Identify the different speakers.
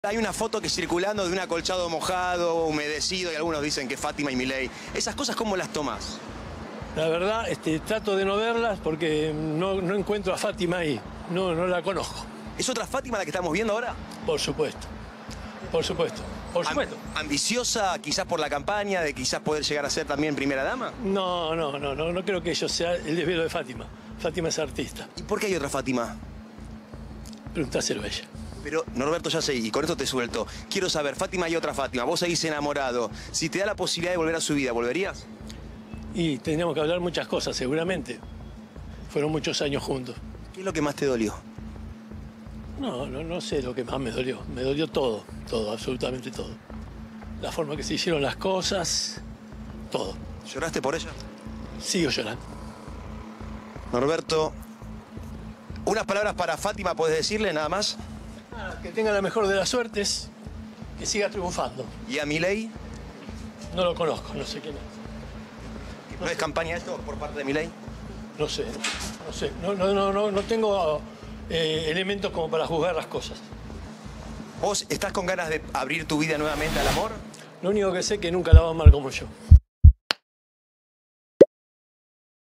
Speaker 1: Hay una foto que circulando de un acolchado mojado, humedecido, y algunos dicen que Fátima y Milei. ¿Esas cosas cómo las tomás?
Speaker 2: La verdad, trato de no verlas porque no encuentro a Fátima ahí. No la conozco.
Speaker 1: ¿Es otra Fátima la que estamos viendo ahora?
Speaker 2: Por supuesto. Por supuesto. Por supuesto.
Speaker 1: ¿Ambiciosa quizás por la campaña de quizás poder llegar a ser también primera dama?
Speaker 2: No creo que ello sea el desvelo de Fátima. Fátima es artista.
Speaker 1: ¿Y por qué hay otra Fátima?
Speaker 2: Preguntáselo a ella.
Speaker 1: Pero, Norberto, ya sé, y con esto te suelto. Quiero saber, Fátima y otra Fátima, vos seguís enamorado. Si te da la posibilidad de volver a su vida, ¿volverías?
Speaker 2: Y tendríamos que hablar muchas cosas, seguramente. Fueron muchos años juntos.
Speaker 1: ¿Qué es lo que más te dolió?
Speaker 2: No sé lo que más me dolió. Me dolió todo, absolutamente todo. La forma que se hicieron las cosas, todo.
Speaker 1: ¿Lloraste por ella?
Speaker 2: Sigo llorando.
Speaker 1: Norberto, unas palabras para Fátima, ¿podés decirle nada más?
Speaker 2: Que tenga la mejor de las suertes, que siga triunfando.
Speaker 1: ¿Y a Milei?
Speaker 2: No lo conozco, no sé quién es.
Speaker 1: ¿No es campaña esto por parte de Milei?
Speaker 2: No sé. No tengo elementos como para juzgar las cosas.
Speaker 1: ¿Vos estás con ganas de abrir tu vida nuevamente al amor?
Speaker 2: Lo único que sé es que nunca la va mal como yo.